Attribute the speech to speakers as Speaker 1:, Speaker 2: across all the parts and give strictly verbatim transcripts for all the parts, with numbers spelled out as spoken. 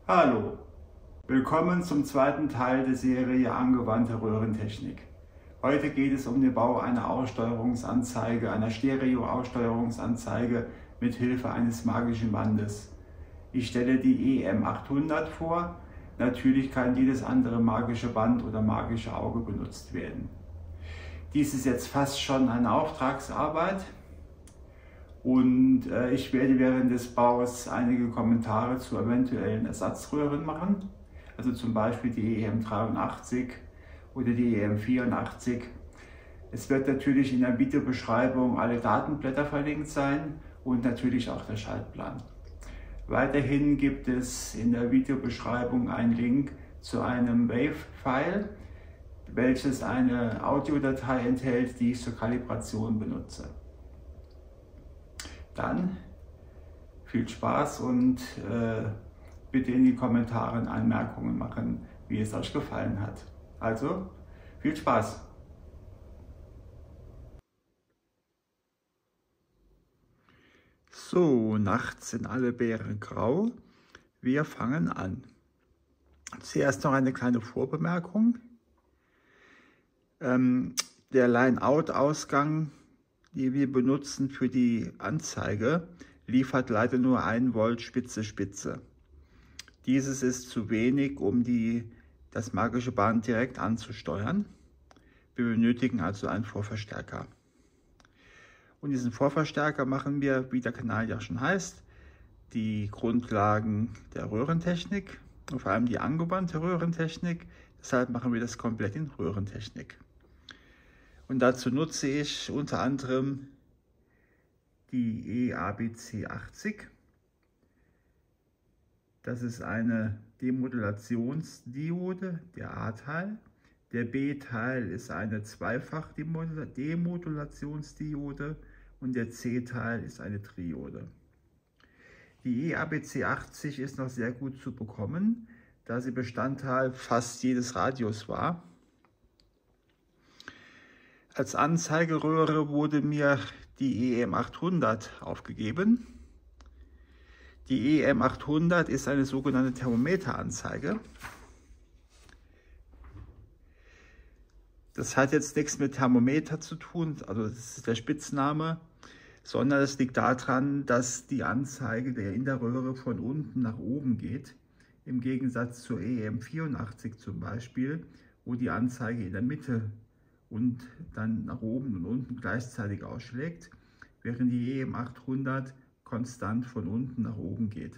Speaker 1: Hallo, willkommen zum zweiten Teil der Serie Angewandte Röhrentechnik. Heute geht es um den Bau einer Aussteuerungsanzeige, einer Stereo-Aussteuerungsanzeige mit Hilfe eines magischen Bandes. Ich stelle die E M achthundert vor. Natürlich kann jedes andere magische Band oder magische Auge benutzt werden. Dies ist jetzt fast schon eine Auftragsarbeit. Und äh, ich werde während des Baus einige Kommentare zu eventuellen Ersatzröhren machen. Also zum Beispiel die E M dreiundachtzig oder die E M vierundachtzig. Es wird natürlich in der Videobeschreibung alle Datenblätter verlinkt sein und natürlich auch der Schaltplan. Weiterhin gibt es in der Videobeschreibung einen Link zu einem Wave-File, welches eine Audiodatei enthält, die ich zur Kalibration benutze. Dann viel Spaß und äh, bitte in die Kommentare Anmerkungen machen, wie es euch gefallen hat. Also, viel Spaß! So, nachts sind alle Beeren grau. Wir fangen an. Zuerst noch eine kleine Vorbemerkung. Ähm, der Line-Out-Ausgang, die wir benutzen für die Anzeige, liefert leider nur ein Volt Spitze Spitze. Dieses ist zu wenig, um die, das magische Band direkt anzusteuern. Wir benötigen also einen Vorverstärker. Und diesen Vorverstärker machen wir, wie der Kanal ja schon heißt, die Grundlagen der Röhrentechnik und vor allem die angewandte Röhrentechnik. Deshalb machen wir das komplett in Röhrentechnik. Und dazu nutze ich unter anderem die E A B C achtzig. Das ist eine Demodulationsdiode, der A-Teil. Der B-Teil ist eine Zweifach-Demodulationsdiode und der C-Teil ist eine Triode. Die E A B C achtzig ist noch sehr gut zu bekommen, da sie Bestandteil fast jedes Radios war. Als Anzeigeröhre wurde mir die E M achthundert aufgegeben. Die E M achthundert ist eine sogenannte Thermometeranzeige. Das hat jetzt nichts mit Thermometer zu tun, also das ist der Spitzname, sondern es liegt daran, dass die Anzeige der in der Röhre von unten nach oben geht, im Gegensatz zur E M vierundachtzig zum Beispiel, wo die Anzeige in der Mitte und dann nach oben und unten gleichzeitig ausschlägt, während die E M achthundert konstant von unten nach oben geht.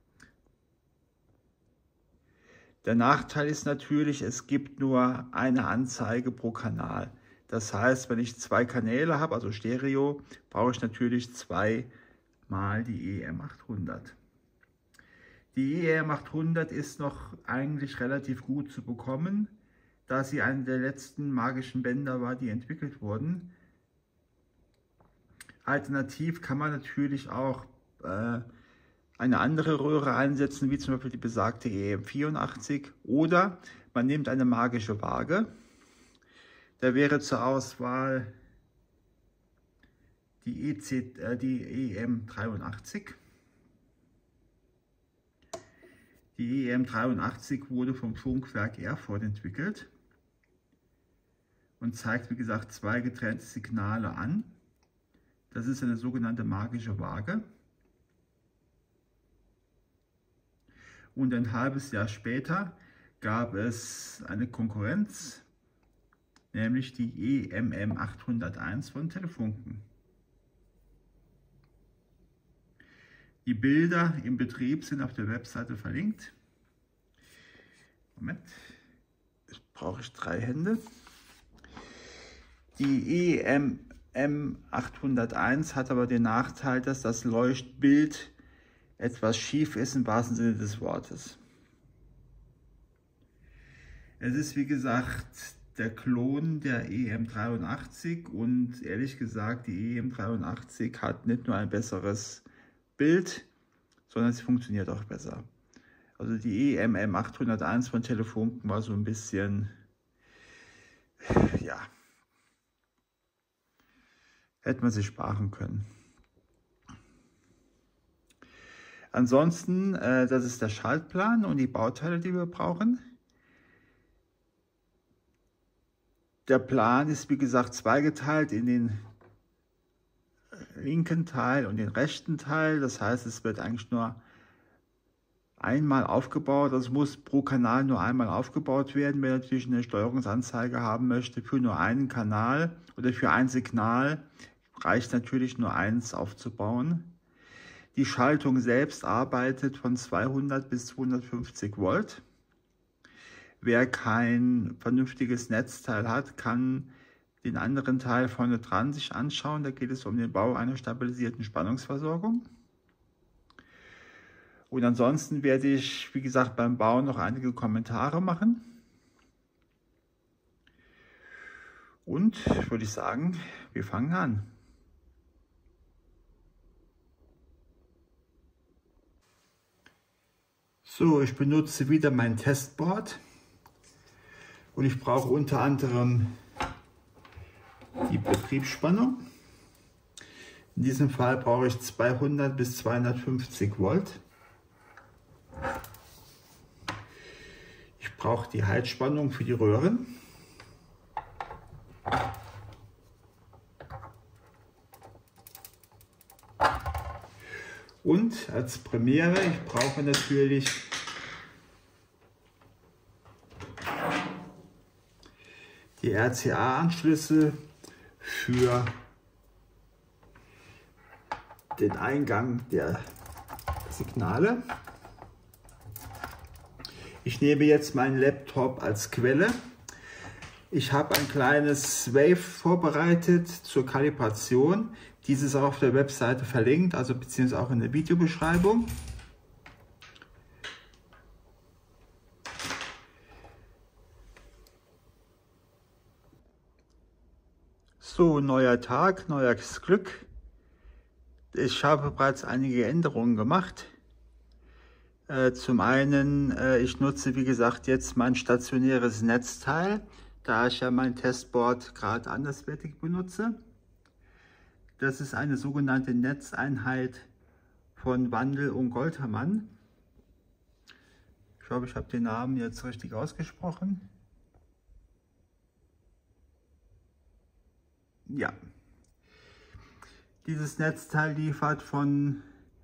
Speaker 1: Der Nachteil ist natürlich, es gibt nur eine Anzeige pro Kanal. Das heißt, wenn ich zwei Kanäle habe, also Stereo, brauche ich natürlich zweimal die E M achthundert. Die E M achthundert ist noch eigentlich relativ gut zu bekommen, da sie eine der letzten magischen Bänder war, die entwickelt wurden. Alternativ kann man natürlich auch äh, eine andere Röhre einsetzen, wie zum Beispiel die besagte E M vierundachtzig, oder man nimmt eine magische Waage. Da wäre zur Auswahl die, E C, äh, die E M dreiundachtzig. Die E M dreiundachtzig wurde vom Funkwerk Erfurt entwickelt und zeigt, wie gesagt, zwei getrennte Signale an. Das ist eine sogenannte magische Waage. Und ein halbes Jahr später gab es eine Konkurrenz, nämlich die E M M achthunderteins von Telefunken. Die Bilder im Betrieb sind auf der Webseite verlinkt. Moment, jetzt brauche ich drei Hände. Die E M M achthunderteins hat aber den Nachteil, dass das Leuchtbild etwas schief ist im wahrsten Sinne des Wortes. Es ist wie gesagt der Klon der E M dreiundachtzig und ehrlich gesagt, die E M dreiundachtzig hat nicht nur ein besseres Bild, sondern sie funktioniert auch besser. Also die E M M achthunderteins von Telefunken war so ein bisschen, ja, hätte man sich sparen können. Ansonsten, äh, das ist der Schaltplan und die Bauteile, die wir brauchen. Der Plan ist, wie gesagt, zweigeteilt in den linken Teil und den rechten Teil. Das heißt, es wird eigentlich nur einmal aufgebaut. Das muss pro Kanal nur einmal aufgebaut werden. Wer natürlich eine Steuerungsanzeige haben möchte für nur einen Kanal oder für ein Signal, reicht natürlich nur eins aufzubauen. Die Schaltung selbst arbeitet von zweihundert bis zweihundertfünfzig Volt. Wer kein vernünftiges Netzteil hat, kann den anderen Teil vorne dran sich anschauen. Da geht es um den Bau einer stabilisierten Spannungsversorgung. Und ansonsten werde ich, wie gesagt, beim Bau noch einige Kommentare machen. Und würde ich sagen, wir fangen an. So, ich benutze wieder mein Testboard. Und ich brauche unter anderem die Betriebsspannung. In diesem Fall brauche ich zweihundert bis zweihundertfünfzig Volt. Ich brauche die Heizspannung für die Röhren. Und als Premiere, ich brauche natürlich die R C A-Anschlüsse für den Eingang der Signale. Ich nehme jetzt meinen Laptop als Quelle. Ich habe ein kleines Wave vorbereitet zur Kalibration. Dieses ist auch auf der Webseite verlinkt, also beziehungsweise auch in der Videobeschreibung. So, neuer Tag, neues Glück. Ich habe bereits einige Änderungen gemacht. Äh, zum einen, äh, ich nutze wie gesagt jetzt mein stationäres Netzteil, da ich ja mein Testboard gerade anderswertig benutze. Das ist eine sogenannte Netzeinheit von Wandel und Goltermann. Ich hoffe, ich habe den Namen jetzt richtig ausgesprochen. Ja, dieses Netzteil liefert von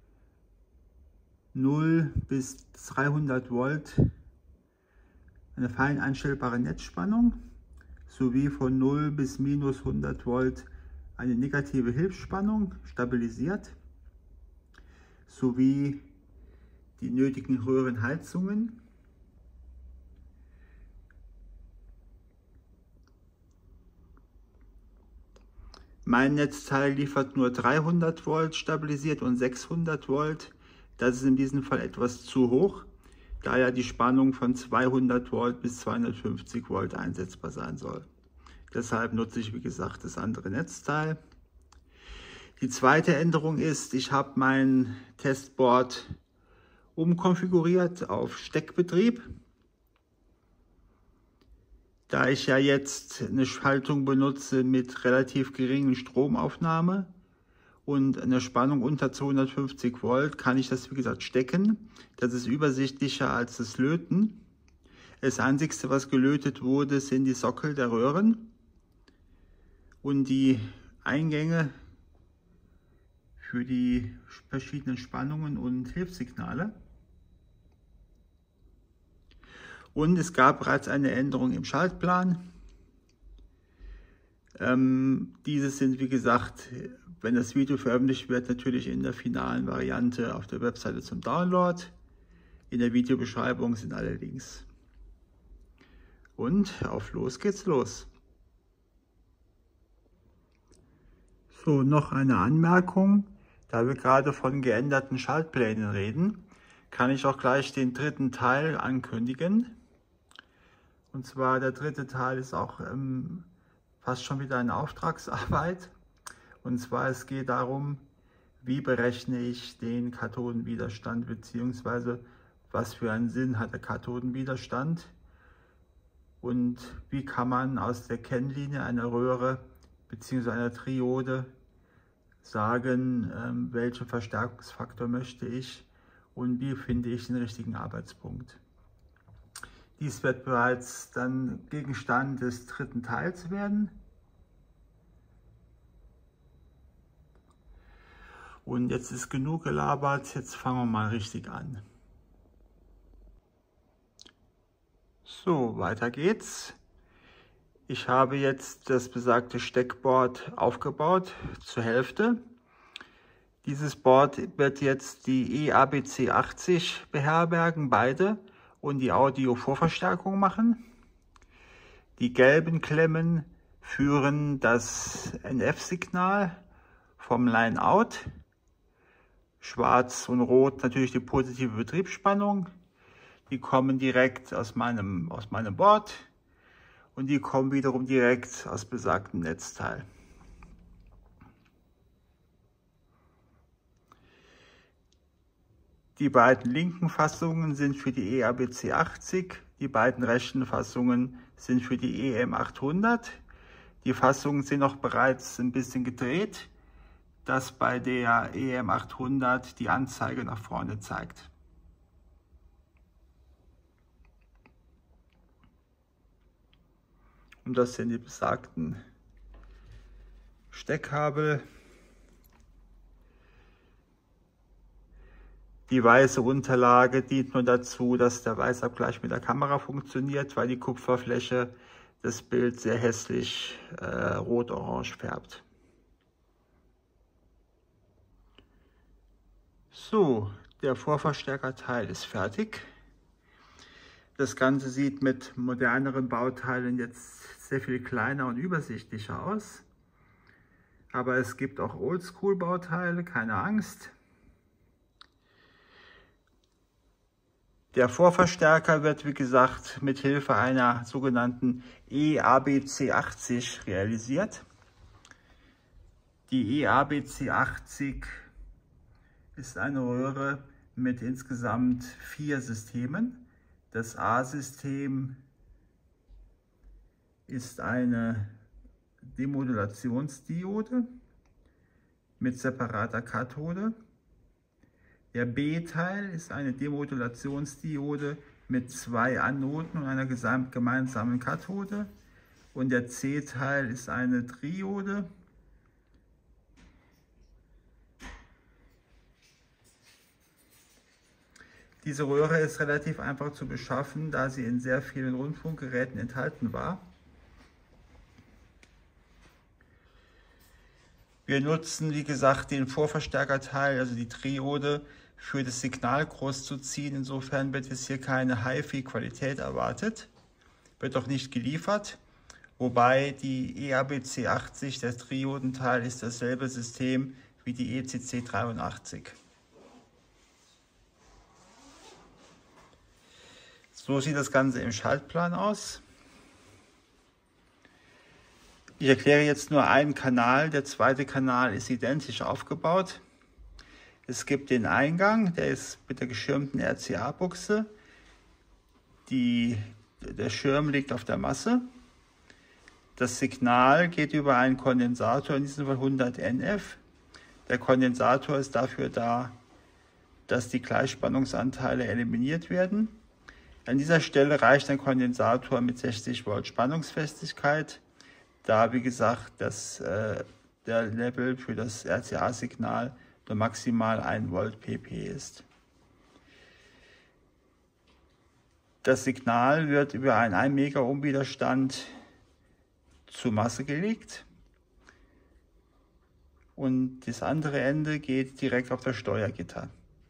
Speaker 1: null bis dreihundert Volt eine fein einstellbare Netzspannung sowie von null bis minus hundert Volt eine negative Hilfsspannung stabilisiert sowie die nötigen Röhrenheizungen. Mein Netzteil liefert nur dreihundert Volt stabilisiert und sechshundert Volt. Das ist in diesem Fall etwas zu hoch, da ja die Spannung von zweihundert Volt bis zweihundertfünfzig Volt einsetzbar sein soll. Deshalb nutze ich, wie gesagt, das andere Netzteil. Die zweite Änderung ist, ich habe mein Testboard umkonfiguriert auf Steckbetrieb. Da ich ja jetzt eine Schaltung benutze mit relativ geringen Stromaufnahme und eine Spannung unter zweihundertfünfzig Volt, kann ich das wie gesagt stecken. Das ist übersichtlicher als das Löten. Das Einzige, was gelötet wurde, sind die Sockel der Röhren und die Eingänge für die verschiedenen Spannungen und Hilfssignale. Und es gab bereits eine Änderung im Schaltplan. Ähm, diese sind, wie gesagt, wenn das Video veröffentlicht wird, natürlich in der finalen Variante auf der Webseite zum Download. In der Videobeschreibung sind alle Links. Und auf los geht's los. So, noch eine Anmerkung. Da wir gerade von geänderten Schaltplänen reden, kann ich auch gleich den dritten Teil ankündigen. Und zwar der dritte Teil ist auch ähm, fast schon wieder eine Auftragsarbeit. Und zwar es geht darum, wie berechne ich den Kathodenwiderstand bzw. was für einen Sinn hat der Kathodenwiderstand und wie kann man aus der Kennlinie einer Röhre bzw. einer Triode sagen, ähm, welchen Verstärkungsfaktor möchte ich und wie finde ich den richtigen Arbeitspunkt. Dies wird bereits dann Gegenstand des dritten Teils werden. Und jetzt ist genug gelabert, jetzt fangen wir mal richtig an. So, weiter geht's. Ich habe jetzt das besagte Steckboard aufgebaut, zur Hälfte. Dieses Board wird jetzt die E A B C achtzig beherbergen, beide, und die Audio-Vorverstärkung machen. Die gelben Klemmen führen das N F-Signal vom Line-Out. Schwarz und Rot natürlich die positive Betriebsspannung. Die kommen direkt aus meinem, aus meinem Board und die kommen wiederum direkt aus besagtem Netzteil. Die beiden linken Fassungen sind für die E A B C achtzig, die beiden rechten Fassungen sind für die E M achthundert. Die Fassungen sind noch bereits ein bisschen gedreht, dass bei der E M achthundert die Anzeige nach vorne zeigt. Und das sind die besagten Steckkabel. Die weiße Unterlage dient nur dazu, dass der Weißabgleich mit der Kamera funktioniert, weil die Kupferfläche das Bild sehr hässlich äh, rot-orange färbt. So, der Vorverstärkerteil ist fertig. Das Ganze sieht mit moderneren Bauteilen jetzt sehr viel kleiner und übersichtlicher aus. Aber es gibt auch Oldschool-Bauteile, keine Angst. Der Vorverstärker wird, wie gesagt, mit Hilfe einer sogenannten E A B C achtzig realisiert. Die E A B C achtzig ist eine Röhre mit insgesamt vier Systemen. Das A-System ist eine Demodulationsdiode mit separater Kathode. Der B-Teil ist eine Demodulationsdiode mit zwei Anoden und einer gemeinsamen Kathode. Und der C-Teil ist eine Triode. Diese Röhre ist relativ einfach zu beschaffen, da sie in sehr vielen Rundfunkgeräten enthalten war. Wir nutzen, wie gesagt, den Vorverstärkerteil, also die Triode, für das Signal groß zu ziehen. Insofern wird es hier keine Hi-Fi-Qualität erwartet, wird auch nicht geliefert. Wobei die E A B C achtzig, der Triodenteil, ist dasselbe System wie die E C C dreiundachtzig. So sieht das Ganze im Schaltplan aus. Ich erkläre jetzt nur einen Kanal, der zweite Kanal ist identisch aufgebaut. Es gibt den Eingang, der ist mit der geschirmten R C A-Buchse. Der Schirm liegt auf der Masse. Das Signal geht über einen Kondensator, in diesem Fall hundert N F. Der Kondensator ist dafür da, dass die Gleichspannungsanteile eliminiert werden. An dieser Stelle reicht ein Kondensator mit sechzig Volt Spannungsfestigkeit, da, wie gesagt, das, äh, der Level für das R C A-Signal nur maximal ein Volt pp ist. Das Signal wird über einen ein Mega Ohm Widerstand zur Masse gelegt und das andere Ende geht direkt auf das Steuergitter.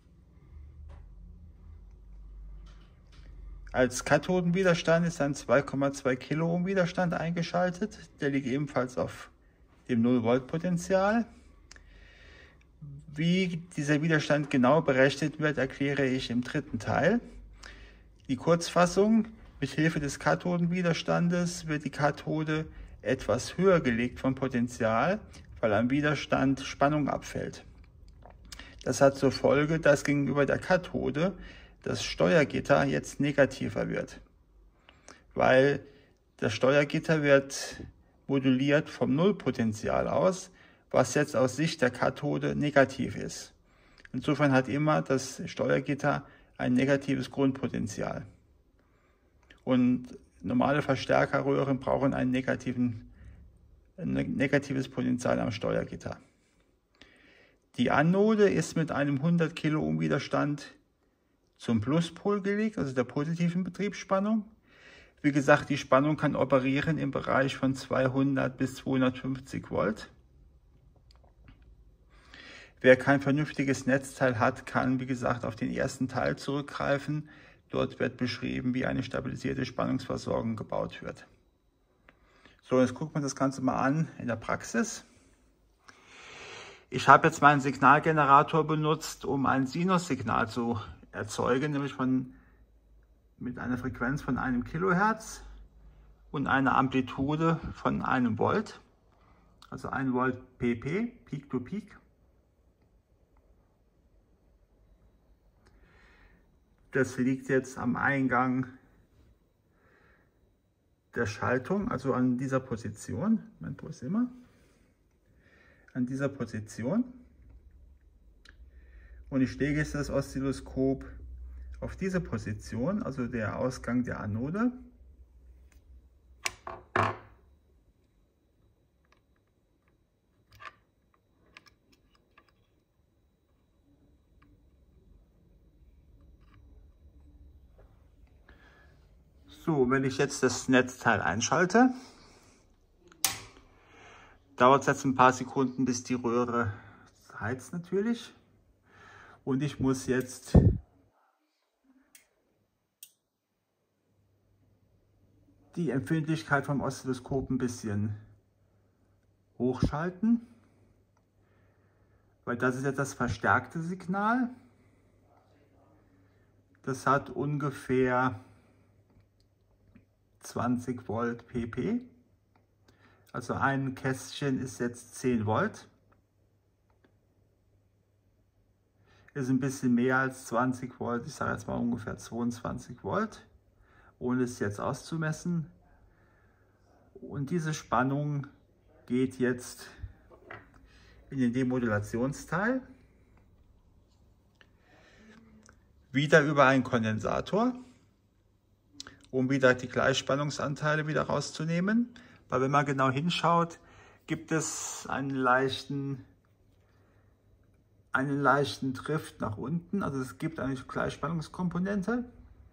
Speaker 1: Als Kathodenwiderstand ist ein zwei Komma zwei Kiloohm Widerstand eingeschaltet. Der liegt ebenfalls auf dem null Volt Potential. Wie dieser Widerstand genau berechnet wird, erkläre ich im dritten Teil. Die Kurzfassung: Mit Hilfe des Kathodenwiderstandes wird die Kathode etwas höher gelegt vom Potential, weil am Widerstand Spannung abfällt. Das hat zur Folge, dass gegenüber der Kathode das Steuergitter jetzt negativer wird, weil das Steuergitter wird moduliert vom Nullpotential aus, was jetzt aus Sicht der Kathode negativ ist. Insofern hat immer das Steuergitter ein negatives Grundpotential. Und normale Verstärkerröhren brauchen einen negativen, ein negatives Potential am Steuergitter. Die Anode ist mit einem hundert Kiloohm Widerstand zum Pluspol gelegt, also der positiven Betriebsspannung. Wie gesagt, die Spannung kann operieren im Bereich von zweihundert bis zweihundertfünfzig Volt. Wer kein vernünftiges Netzteil hat, kann, wie gesagt, auf den ersten Teil zurückgreifen. Dort wird beschrieben, wie eine stabilisierte Spannungsversorgung gebaut wird. So, jetzt gucken wir das Ganze mal an in der Praxis. Ich habe jetzt meinen Signalgenerator benutzt, um ein Sinussignal zu erzeugen, nämlich von, mit einer Frequenz von einem Kilohertz und einer Amplitude von einem Volt, also ein Volt P P, Peak to Peak. Das liegt jetzt am Eingang der Schaltung, also an dieser Position. Moment, wo ist immer? An dieser Position. Und ich lege jetzt das Oszilloskop auf diese Position, also der Ausgang der Anode. So, wenn ich jetzt das Netzteil einschalte, dauert es jetzt ein paar Sekunden, bis die Röhre heizt natürlich. Und ich muss jetzt die Empfindlichkeit vom Oszilloskop ein bisschen hochschalten, weil das ist jetzt das verstärkte Signal. Das hat ungefähr zwanzig Volt P P. Also ein Kästchen ist jetzt zehn Volt. Ist ein bisschen mehr als zwanzig Volt. Ich sage jetzt mal ungefähr zweiundzwanzig Volt, ohne es jetzt auszumessen. Und diese Spannung geht jetzt in den Demodulationsteil. Wieder über einen Kondensator, um wieder die Gleichspannungsanteile wieder rauszunehmen. Weil wenn man genau hinschaut, gibt es einen leichten, einen leichten Drift nach unten. Also es gibt eine Gleichspannungskomponente.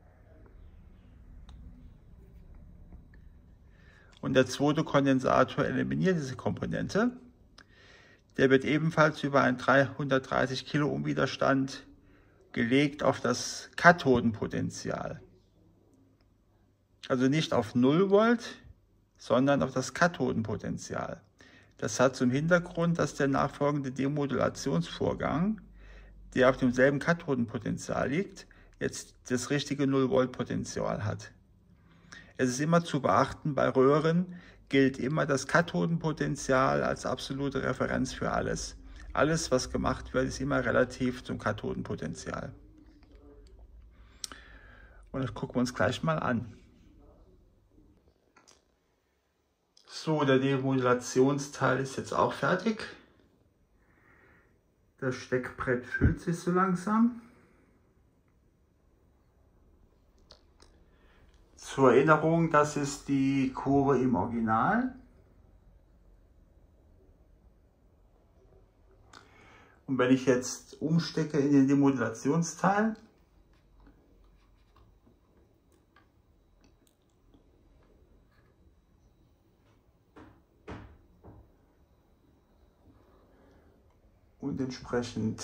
Speaker 1: Und der zweite Kondensator eliminiert diese Komponente. Der wird ebenfalls über einen dreihundertdreißig Kiloohm Widerstand gelegt auf das Kathodenpotential. Also nicht auf null Volt, sondern auf das Kathodenpotential. Das hat zum Hintergrund, dass der nachfolgende Demodulationsvorgang, der auf demselben Kathodenpotential liegt, jetzt das richtige null Volt Potential hat. Es ist immer zu beachten, bei Röhren gilt immer das Kathodenpotential als absolute Referenz für alles. Alles, was gemacht wird, ist immer relativ zum Kathodenpotential. Und das gucken wir uns gleich mal an. So, der Demodulationsteil ist jetzt auch fertig. Das Steckbrett füllt sich so langsam. Zur Erinnerung, das ist die Kurve im Original. Und wenn ich jetzt umstecke in den Demodulationsteil, und entsprechend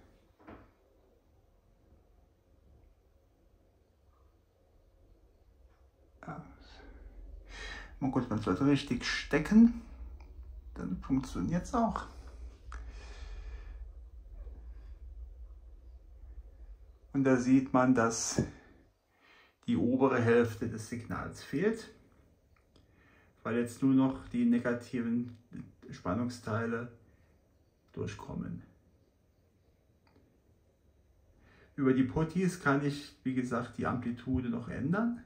Speaker 1: ja, man muss man sollte richtig stecken, dann funktioniert es auch. Und da sieht man, dass die obere Hälfte des Signals fehlt, weil jetzt nur noch die negativen Spannungsteile durchkommen. Über die Putties kann ich, wie gesagt, die Amplitude noch ändern.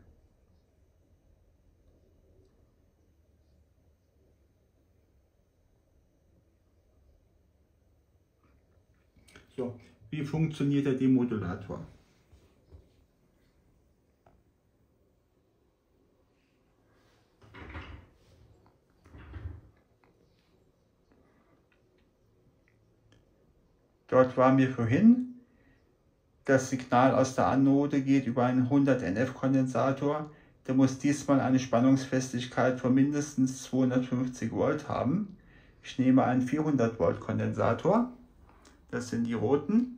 Speaker 1: So, Wie funktioniert der Demodulator? Dort waren wir vorhin. Das Signal aus der Anode geht über einen hundert N F Kondensator. Der muss diesmal eine Spannungsfestigkeit von mindestens zweihundertfünfzig Volt haben. Ich nehme einen vierhundert Volt Kondensator. Das sind die roten.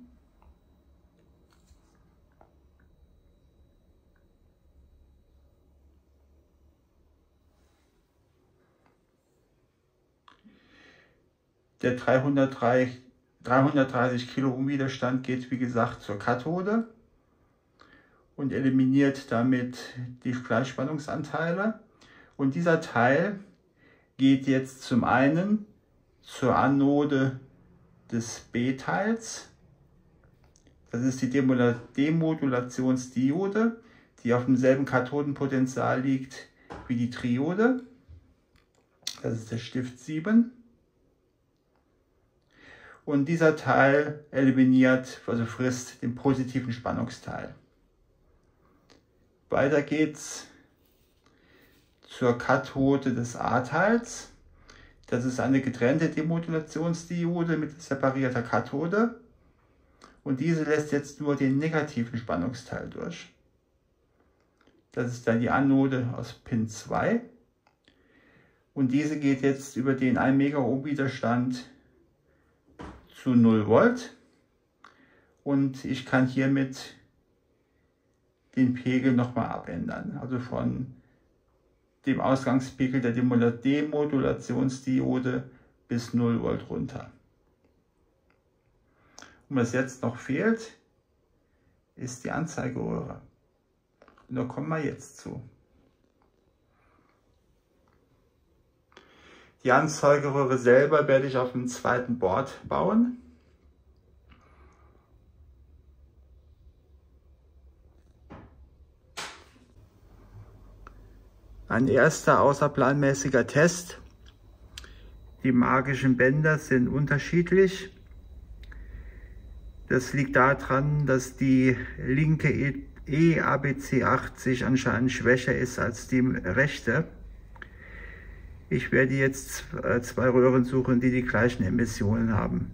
Speaker 1: Der dreihundertdreißig Kiloohm Widerstand geht wie gesagt zur Kathode und eliminiert damit die Gleichspannungsanteile. Und dieser Teil geht jetzt zum einen zur Anode des B-Teils. Das ist die Demodulationsdiode, die auf demselben Kathodenpotential liegt wie die Triode. Das ist der Stift sieben. Und dieser Teil eliminiert, also frisst den positiven Spannungsteil. Weiter geht's zur Kathode des A-Teils. Das ist eine getrennte Demodulationsdiode mit separierter Kathode. Und diese lässt jetzt nur den negativen Spannungsteil durch. Das ist dann die Anode aus Pin zwei. Und diese geht jetzt über den ein Megaohm Widerstand zu null Volt. Und ich kann hiermit den Pegel nochmal abändern. Also von dem Ausgangspegel der Demodulationsdiode bis null Volt runter. Und was jetzt noch fehlt, ist die Anzeigeröhre. Und da kommen wir jetzt zu. Die Anzeigeröhre selber werde ich auf dem zweiten Board bauen. Ein erster außerplanmäßiger Test. Die magischen Bänder sind unterschiedlich. Das liegt daran, dass die linke E A B C achtzig anscheinend schwächer ist als die rechte. Ich werde jetzt zwei Röhren suchen, die die gleichen Emissionen haben.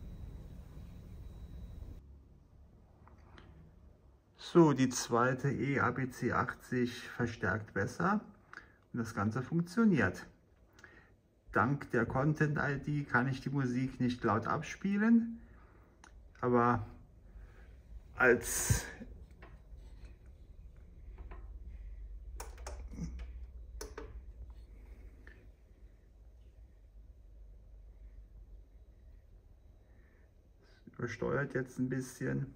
Speaker 1: So, die zweite E A B C achtzig verstärkt besser und das Ganze funktioniert. Dank der Content I D kann ich die Musik nicht laut abspielen, aber als übersteuert jetzt ein bisschen.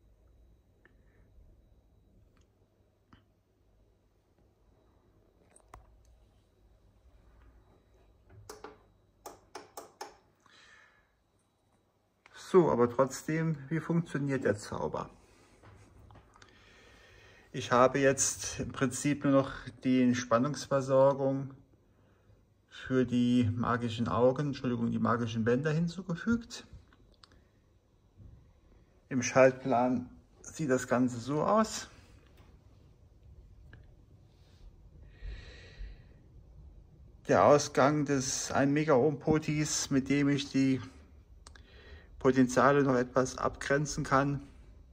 Speaker 1: So, aber trotzdem, wie funktioniert der Zauber? Ich habe jetzt im Prinzip nur noch die Spannungsversorgung für die magischen Augen, Entschuldigung, die magischen Bänder hinzugefügt. Im Schaltplan sieht das Ganze so aus. Der Ausgang des ein Megaohm Potis, mit dem ich die Potentiale noch etwas abgrenzen kann.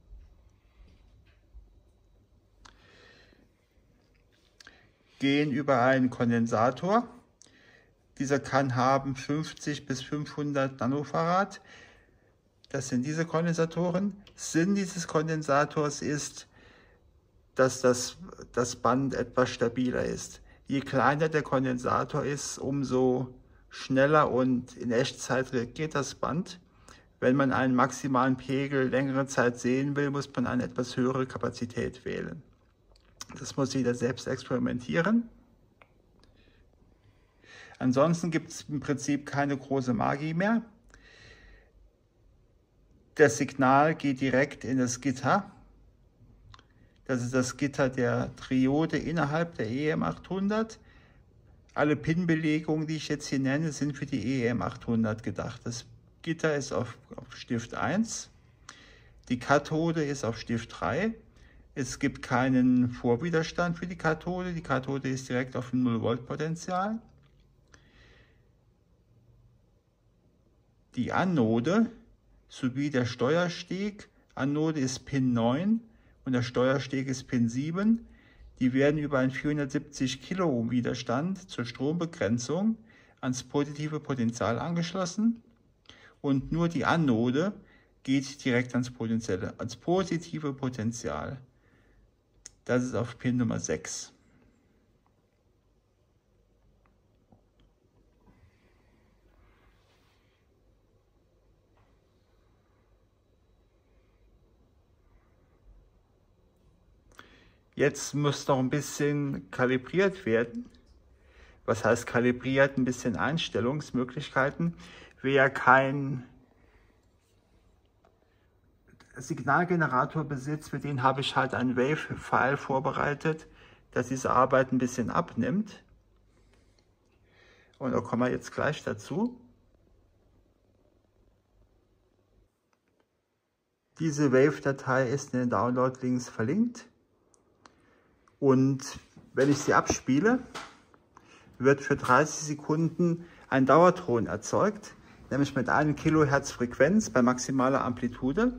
Speaker 1: Gehen über einen Kondensator. Dieser kann haben fünfzig bis fünfhundert Nanofarad. Das sind diese Kondensatoren. Sinn dieses Kondensators ist, dass das, das Band etwas stabiler ist. Je kleiner der Kondensator ist, umso schneller und in Echtzeit reagiert das Band. Wenn man einen maximalen Pegel längere Zeit sehen will, muss man eine etwas höhere Kapazität wählen. Das muss jeder selbst experimentieren. Ansonsten gibt es im Prinzip keine große Magie mehr. Das Signal geht direkt in das Gitter. Das ist das Gitter der Triode innerhalb der E M achthundert. Alle Pin-Belegungen, die ich jetzt hier nenne, sind für die E M achthundert gedacht. Das Gitter ist auf, auf Stift eins. Die Kathode ist auf Stift drei. Es gibt keinen Vorwiderstand für die Kathode. Die Kathode ist direkt auf dem null Volt Potential. Die Anode sowie der Steuersteg, Anode ist Pin neun und der Steuersteg ist Pin sieben. Die werden über einen vierhundertsiebzig Kiloohm Widerstand zur Strombegrenzung ans positive Potential angeschlossen und nur die Anode geht direkt ans, potenzielle, ans positive Potential. Das ist auf Pin Nummer sechs. Jetzt muss noch ein bisschen kalibriert werden. Was heißt kalibriert? Ein bisschen Einstellungsmöglichkeiten. Wer kein Signalgenerator besitzt, für den habe ich halt ein Wave-File vorbereitet, das diese Arbeit ein bisschen abnimmt. Und da kommen wir jetzt gleich dazu. Diese Wave-Datei ist in den Download-Links verlinkt. Und wenn ich sie abspiele, wird für dreißig Sekunden ein Dauerton erzeugt, nämlich mit einem Kilohertz Frequenz bei maximaler Amplitude.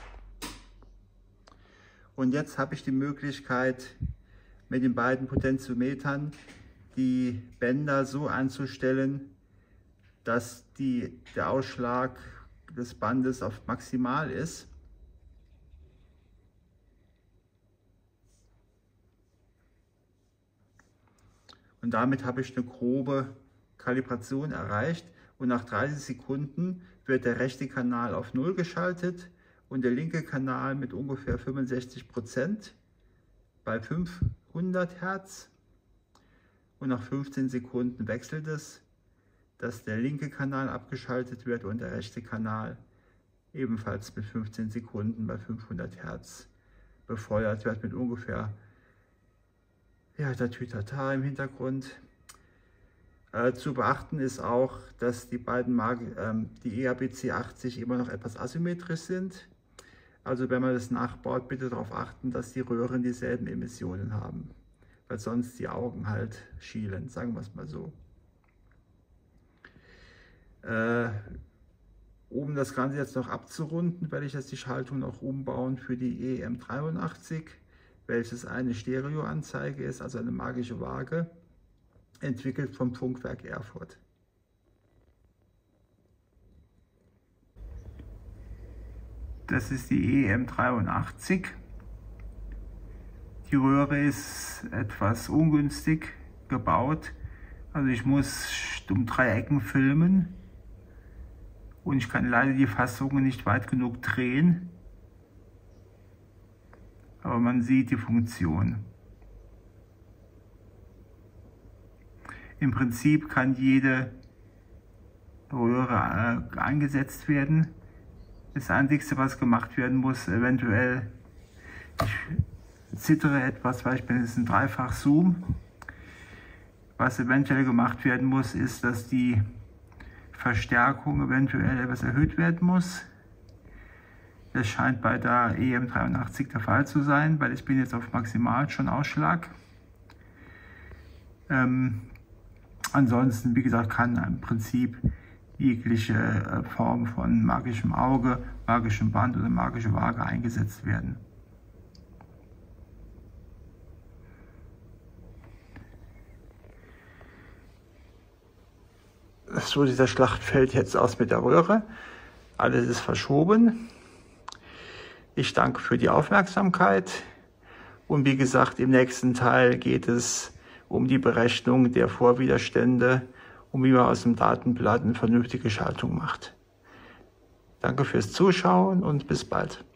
Speaker 1: Und jetzt habe ich die Möglichkeit, mit den beiden Potentiometern die Bänder so einzustellen, dass die, der Ausschlag des Bandes auf maximal ist. Und damit habe ich eine grobe Kalibration erreicht. Und nach dreißig Sekunden wird der rechte Kanal auf null geschaltet und der linke Kanal mit ungefähr fünfundsechzig Prozent bei fünfhundert Hertz. Und nach fünfzehn Sekunden wechselt es, dass der linke Kanal abgeschaltet wird und der rechte Kanal ebenfalls mit fünfzehn Sekunden bei fünfhundert Hertz befeuert wird mit ungefähr ja, der Tütata im Hintergrund. Äh, zu beachten ist auch, dass die beiden Marken, ähm, die E A B C achtzig immer noch etwas asymmetrisch sind. Also wenn man das nachbaut, bitte darauf achten, dass die Röhren dieselben Emissionen haben, weil sonst die Augen halt schielen, sagen wir es mal so. Äh, um das Ganze jetzt noch abzurunden, werde ich jetzt die Schaltung noch umbauen für die E M dreiundachtzig, welches eine Stereoanzeige ist, also eine magische Waage, entwickelt vom Funkwerk Erfurt. Das ist die E M dreiundachtzig. Die Röhre ist etwas ungünstig gebaut. Also ich muss um drei Ecken filmen und ich kann leider die Fassungen nicht weit genug drehen. Aber man sieht die Funktion. Im Prinzip kann jede Röhre äh, eingesetzt werden. Das Einzige, was gemacht werden muss, eventuell, ich zittere etwas, weil ich bin jetzt ein Dreifach-Zoom. Was eventuell gemacht werden muss, ist, dass die Verstärkung eventuell etwas erhöht werden muss. Das scheint bei der E M dreiundachtzig der Fall zu sein, weil ich bin jetzt auf maximal schon Ausschlag. Ähm, ansonsten, wie gesagt, kann im Prinzip jegliche Form von magischem Auge, magischem Band oder magische Waage eingesetzt werden. So sieht das Schlachtfeld jetzt aus mit der Röhre. Alles ist verschoben. Ich danke für die Aufmerksamkeit und wie gesagt, im nächsten Teil geht es um die Berechnung der Vorwiderstände und wie man aus dem Datenblatt eine vernünftige Schaltung macht. Danke fürs Zuschauen und bis bald.